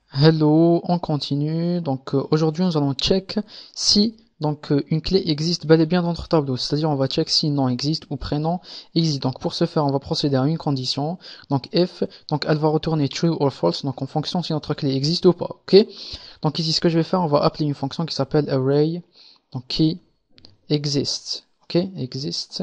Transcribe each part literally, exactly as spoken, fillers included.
Hello, on continue. Donc euh, aujourd'hui nous allons check si donc euh, une clé existe bel et bien dans notre tableau. C'est-à-dire on va check si nom existe ou prénom existe. Donc pour ce faire on va procéder à une condition. Donc if, donc elle va retourner true or false. Donc en fonction si notre clé existe ou pas. Ok. Donc ici ce que je vais faire, on va appeler une fonction qui s'appelle array. Donc qui existe. Ok, existe.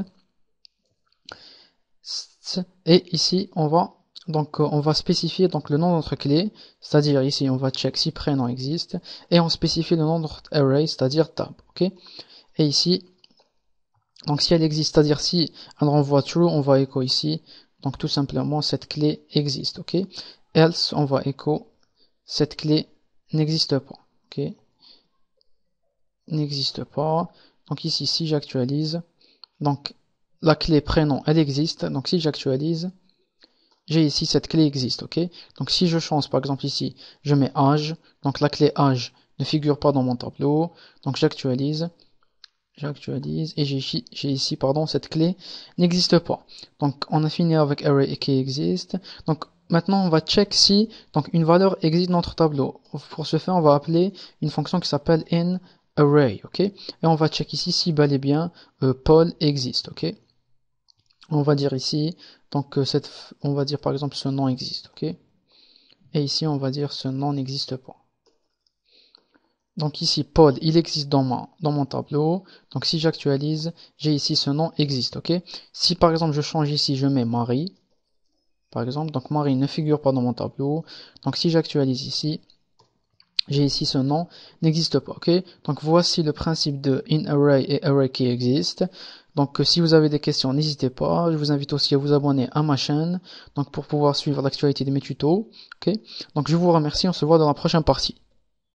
Et ici on va donc euh, on va spécifier donc le nom de notre clé, c'est-à-dire ici on va check si prénom existe, et on spécifie le nom de notre array, c'est-à-dire tab, ok. Et ici, donc si elle existe, c'est-à-dire si elle renvoie true, on va echo ici, donc tout simplement cette clé existe, ok. Else, on va echo cette clé n'existe pas, ok, n'existe pas. Donc ici, si j'actualise, donc la clé prénom, elle existe, donc si j'actualise, j'ai ici cette clé existe, ok. Donc si je change par exemple ici, je mets âge, donc la clé âge ne figure pas dans mon tableau, donc j'actualise, j'actualise et j'ai ici, j'ai ici pardon cette clé n'existe pas. Donc on a fini avec array et qui existe. Donc maintenant on va check si donc une valeur existe dans notre tableau. Pour ce faire on va appeler une fonction qui s'appelle inArray, ok. Et on va check ici si bel et bien euh, Paul existe, ok. On va dire ici, donc euh, cette, on va dire par exemple ce nom existe, ok. Et ici on va dire ce nom n'existe pas. Donc ici Paul, il existe dans mon, dans mon tableau. Donc si j'actualise, j'ai ici ce nom existe, ok. Si par exemple je change ici, je mets Marie, par exemple, donc Marie ne figure pas dans mon tableau. Donc si j'actualise ici, j'ai ici ce nom n'existe pas, ok. Donc voici le principe de inArray et array qui existe. Donc si vous avez des questions, n'hésitez pas. Je vous invite aussi à vous abonner à ma chaîne, donc pour pouvoir suivre l'actualité de mes tutos, ok. Donc je vous remercie, on se voit dans la prochaine partie.